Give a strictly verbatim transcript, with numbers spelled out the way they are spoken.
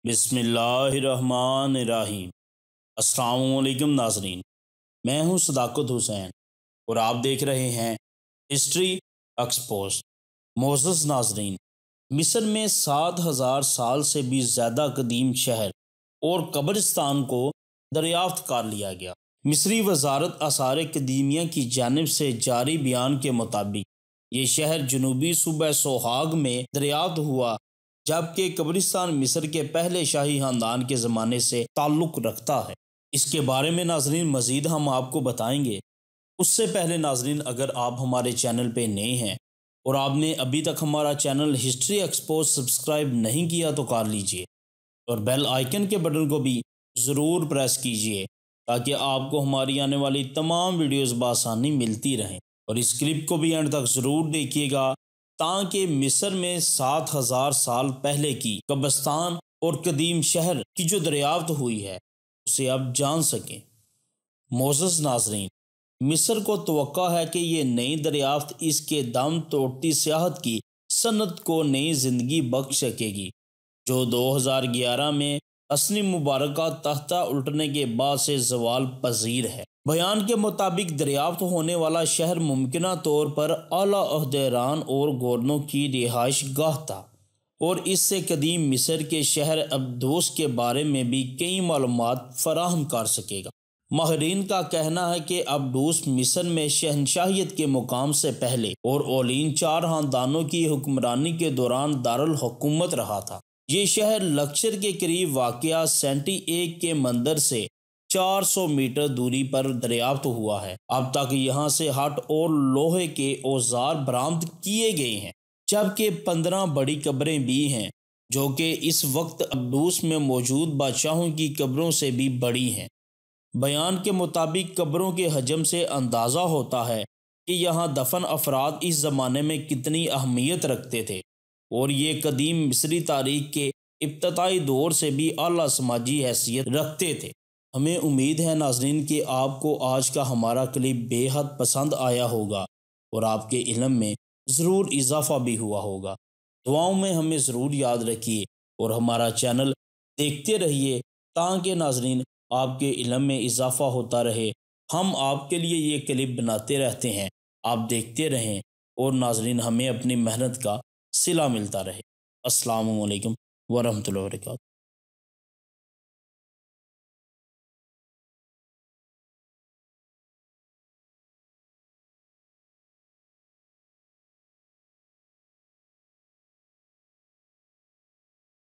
بسم اللہ الرحمن الرحیم۔ السلام علیکم ناظرین، میں ہوں صداقت حسین اور آپ دیکھ رہے ہیں ہسٹری ایکسپوز۔ معزز ناظرین، مصر میں سات ہزار سال سے بھی زیادہ قدیم شہر اور قبرستان کو دریافت کر لیا گیا۔ مصری وزارت آثار قدیمیہ کی جانب سے جاری بیان کے مطابق یہ شہر جنوبی صوبہ سوہاگ میں دریافت ہوا، جبکہ قبرستان مصر کے پہلے شاہی خاندان کے زمانے سے تعلق رکھتا ہے۔ اس کے بارے میں ناظرین مزید ہم آپ کو بتائیں گے۔ اس سے پہلے ناظرین، اگر آپ ہمارے چینل پہ نئے ہیں اور آپ نے ابھی تک ہمارا چینل ہسٹری ایکسپوز سبسکرائب نہیں کیا تو کر لیجئے اور بیل آئیکن کے بٹن کو بھی ضرور پریس کیجئے تاکہ آپ کو ہماری آنے والی تمام ویڈیوز بآسانی ملتی رہیں، اور اس کلپ کو بھی اینڈ تک ضرور دیکھیے گا تاکہ مصر میں سات ہزار سال پہلے کی قبرستان اور قدیم شہر کی جو دریافت ہوئی ہے اسے آپ جان سکیں۔ معزز ناظرین، مصر کو توقع ہے کہ یہ نئی دریافت اس کے دم توڑتی سیاحت کی صنعت کو نئی زندگی بخش سکے گی، جو دو ہزار گیارہ میں حسنی مبارکہ تختہ الٹنے کے بعد سے زوال پذیر ہے۔ بیان کے مطابق دریافت ہونے والا شہر ممکنہ طور پر اعلیٰ عہدیداران اور گورنروں کی رہائش گاہ تھا، اور اس سے قدیم مصر کے شہر ابدوس کے بارے میں بھی کئی معلومات فراہم کر سکے گا۔ ماہرین کا کہنا ہے کہ ابدوس مصر میں شہنشاہیت کے مقام سے پہلے اور اولین چار خاندانوں کی حکمرانی کے دوران دارالحکومت رہا تھا۔ یہ شہر لکشر کے قریب واقع سینٹی ایک کے مندر سے چار سو میٹر دوری پر دریافت ہوا ہے۔ اب تک یہاں سے ہٹ اور لوہے کے اوزار برآمد کیے گئے ہیں، جبکہ پندرہ بڑی قبریں بھی ہیں جو کہ اس وقت ابدوس میں موجود بادشاہوں کی قبروں سے بھی بڑی ہیں۔ بیان کے مطابق قبروں کے حجم سے اندازہ ہوتا ہے کہ یہاں دفن افراد اس زمانے میں کتنی اہمیت رکھتے تھے، اور یہ قدیم مصری تاریخ کے ابتدائی دور سے بھی اعلیٰ سماجی حیثیت رکھتے تھے۔ ہمیں امید ہے ناظرین کہ آپ کو آج کا ہمارا کلپ بے حد پسند آیا ہوگا اور آپ کے علم میں ضرور اضافہ بھی ہوا ہوگا۔ دعاؤں میں ہمیں ضرور یاد رکھیے اور ہمارا چینل دیکھتے رہیے تاکہ ناظرین آپ کے علم میں اضافہ ہوتا رہے۔ ہم آپ کے لیے یہ کلپ بناتے رہتے ہیں، آپ دیکھتے رہیں اور ناظرین ہمیں اپنی محنت کا صلہ ملتا رہے۔ السلام علیکم ورحمۃ اللہ وبرکاتہ۔